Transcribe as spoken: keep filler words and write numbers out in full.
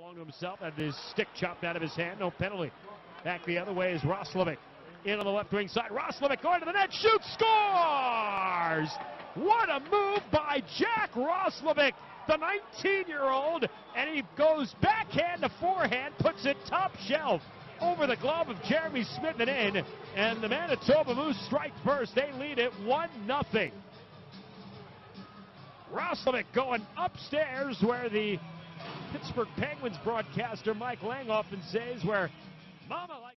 belonged to himself, had his stick chopped out of his hand, no penalty. Back the other way is Roslovic. In on the left wing side, Roslovic going to the net, shoots, scores! What a move by Jack Roslovic, the nineteen-year-old, and he goes backhand to forehand, puts it top shelf over the glove of Jeremy Smith and in, and the Manitoba Moose strike first. They lead it one nothing. Roslovic going upstairs where the Pittsburgh Penguins broadcaster Mike Lang often says, where Mama likes